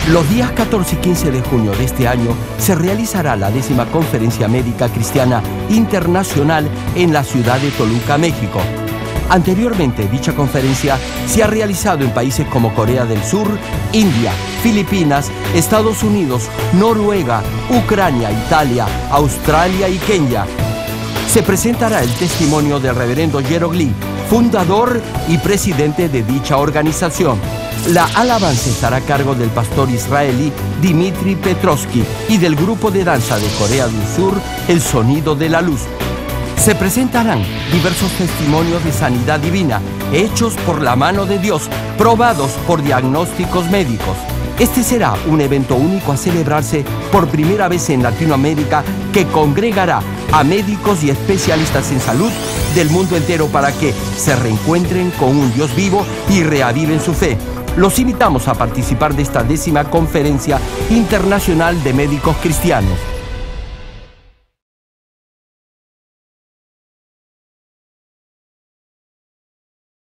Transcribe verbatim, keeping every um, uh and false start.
Los días catorce y quince de junio de este año se realizará la décima Conferencia Médica Cristiana Internacional en la ciudad de Toluca, México. Anteriormente, dicha conferencia se ha realizado en países como Corea del Sur, India, Filipinas, Estados Unidos, Noruega, Ucrania, Italia, Australia y Kenia. Se presentará el testimonio del reverendo Gerald Lee, fundador y presidente de dicha organización. La alabanza estará a cargo del pastor israelí Dmitry Petrovsky y del grupo de danza de Corea del Sur, El Sonido de la Luz. Se presentarán diversos testimonios de sanidad divina, hechos por la mano de Dios, probados por diagnósticos médicos. Este será un evento único a celebrarse por primera vez en Latinoamérica, que congregará a médicos y especialistas en salud del mundo entero para que se reencuentren con un Dios vivo y reaviven su fe. Los invitamos a participar de esta décima Conferencia Internacional de Médicos Cristianos.